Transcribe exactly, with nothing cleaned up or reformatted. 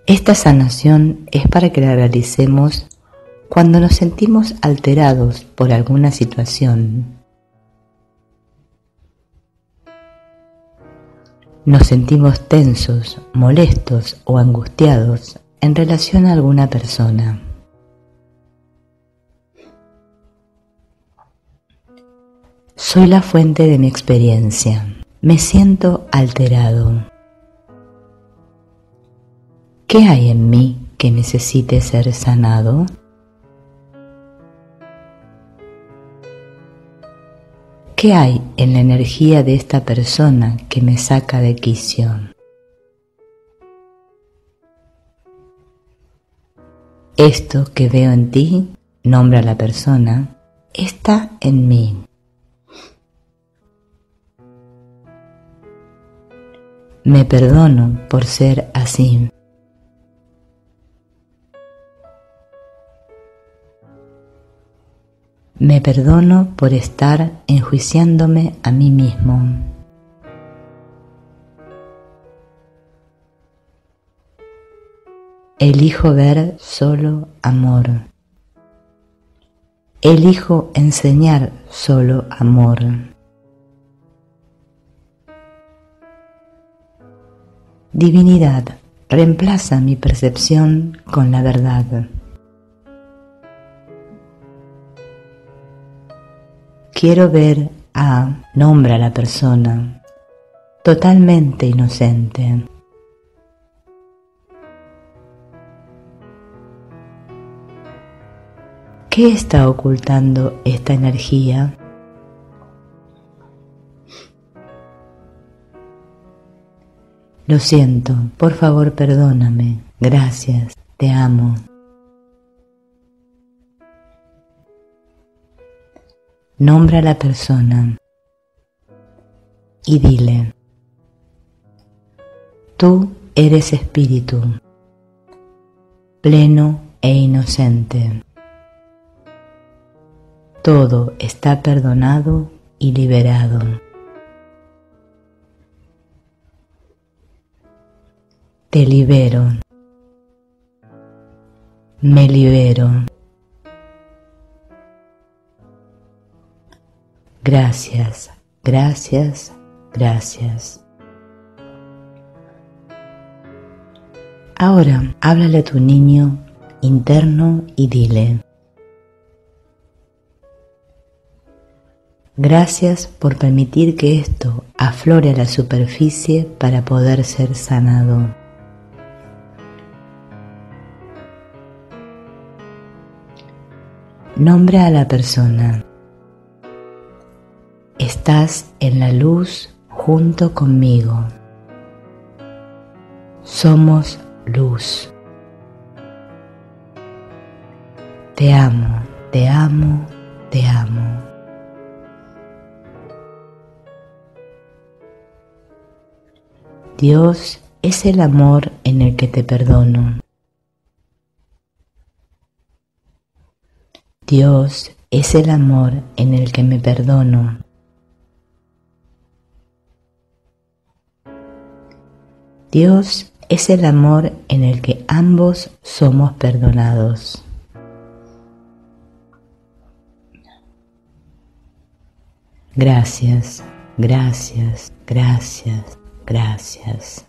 Esta sanación es para que la realicemos cuando nos sentimos alterados por alguna situación. Nos sentimos tensos, molestos o angustiados en relación a alguna persona. Soy la fuente de mi experiencia. Me siento alterado. ¿Qué hay en mí que necesite ser sanado? ¿Qué hay en la energía de esta persona que me saca de quicio? Esto que veo en ti, nombra a la persona, está en mí. Me perdono por ser así. Me perdono por estar enjuiciándome a mí mismo. Elijo ver solo amor. Elijo enseñar solo amor. Divinidad, reemplaza mi percepción con la verdad. Quiero ver a, nombra a la persona, totalmente inocente. ¿Qué está ocultando esta energía? Lo siento, por favor perdóname, gracias, te amo. Nombra a la persona y dile: tú eres espíritu, pleno e inocente. Todo está perdonado y liberado. Te libero. Me libero. Gracias, gracias, gracias. Ahora, háblale a tu niño interno y dile: gracias por permitir que esto aflore a la superficie para poder ser sanado. Nombra a la persona. Estás en la luz junto conmigo. Somos luz. Te amo, te amo, te amo. Dios es el amor en el que te perdono. Dios es el amor en el que me perdono. Dios es el amor en el que ambos somos perdonados. Gracias, gracias, gracias, gracias.